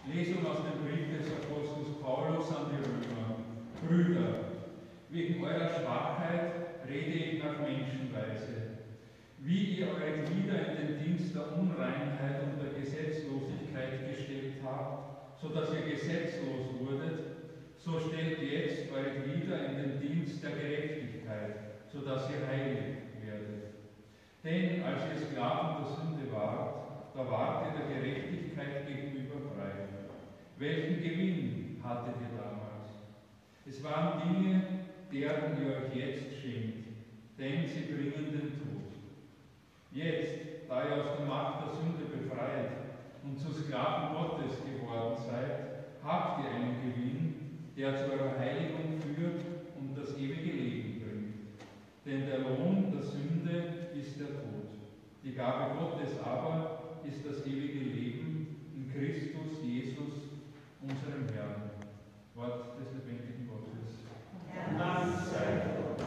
Lesung aus dem Brief des Apostels Paulus an die Römer. Brüder, wegen eurer Schwachheit rede ich nach Menschenweise. Wie ihr eure Glieder in den Dienst der Unreinheit und der Gesetzlosigkeit gestellt habt, so dass ihr gesetzlos wurdet, so stellt jetzt eure Glieder in den Dienst der Gerechtigkeit, so dass ihr heilig werdet. Denn als ihr Sklaven der Sünde wart, da wart ihr der Gerechtigkeit gegenüber frei. Welchen Gewinn hattet ihr damals? Es waren Dinge, deren ihr euch jetzt schämt, denn sie bringen den Tod. Jetzt, da ihr aus der Macht der Sünde befreit und zu Sklaven Gottes geworden seid, habt ihr einen Gewinn, der zu eurer Heiligung führt und das ewige Leben bringt. Denn der Lohn der Sünde ist der Tod. Die Gabe Gottes aber ist das ewige Leben in Christus Jesus, unserem Herrn. Wort des lebendigen Gottes. Dank sei Gott.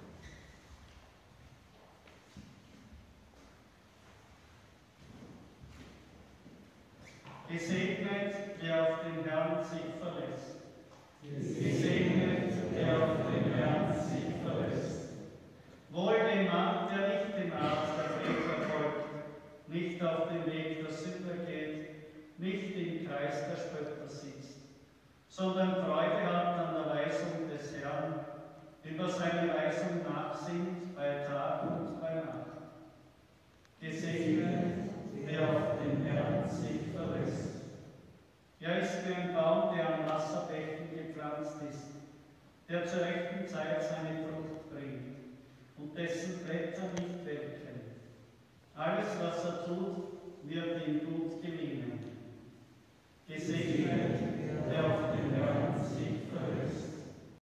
Gesegnet, der auf den Herrn sich verlässt. Gesegnet, der auf den Herrn sich verlässt. Wohl dem Mann, der nicht dem Rat der Väter folgt, nicht auf den Weg der Sünder geht, nicht im Kreis der Spötter sitzt, sondern Freude hat an der Weisung des Herrn, über seine Weisung nachsinnt bei Tag und bei Nacht. Gesegnet, der auf den Herrn sich verlässt. Er ist wie ein Baum, der an Wasserbächen gepflanzt ist, der zur rechten Zeit seine Frucht bringt und dessen Blätter nicht welken. Alles, was er tut, wird ihm gut gelingen.